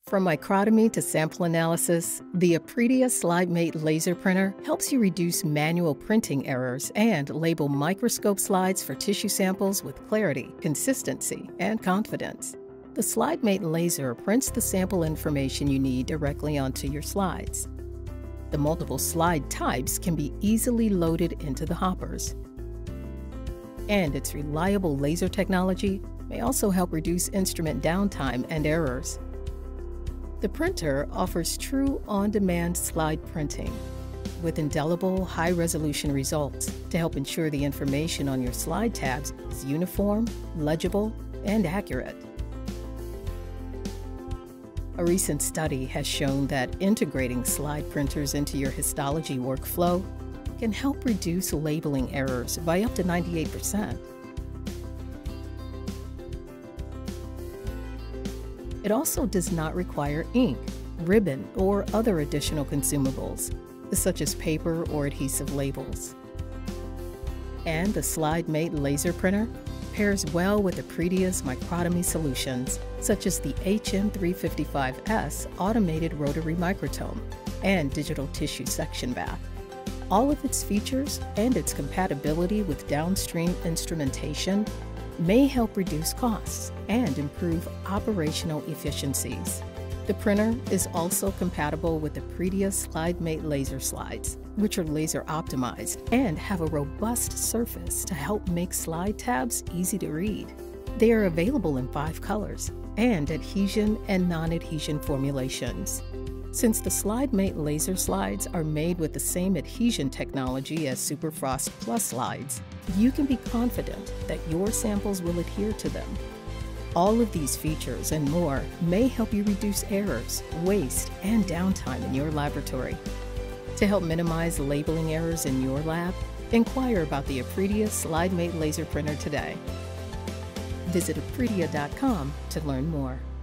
From microtomy to sample analysis, the Epredia SlideMate laser printer helps you reduce manual printing errors and label microscope slides for tissue samples with clarity, consistency, and confidence. The SlideMate laser prints the sample information you need directly onto your slides. The multiple slide types can be easily loaded into the hoppers. And its reliable laser technology may also help reduce instrument downtime and errors. The printer offers true on-demand slide printing with indelible, high-resolution results to help ensure the information on your slide tabs is uniform, legible, and accurate. A recent study has shown that integrating slide printers into your histology workflow can help reduce labeling errors by up to 98%. It also does not require ink, ribbon, or other additional consumables, such as paper or adhesive labels. And the SlideMate laser printer pairs well with Epredia's microtomy solutions, such as the HM355S automated rotary microtome and digital tissue section bath. All of its features and its compatibility with downstream instrumentation may help reduce costs and improve operational efficiencies. The printer is also compatible with the Epredia SlideMate laser slides, which are laser optimized and have a robust surface to help make slide tabs easy to read. They are available in 5 colors and adhesion and non-adhesion formulations. Since the SlideMate laser slides are made with the same adhesion technology as Superfrost PLUS slides, you can be confident that your samples will adhere to them. All of these features and more may help you reduce errors, waste, and downtime in your laboratory. To help minimize labeling errors in your lab, inquire about the Epredia SlideMate laser printer today. Visit Epredia.com to learn more.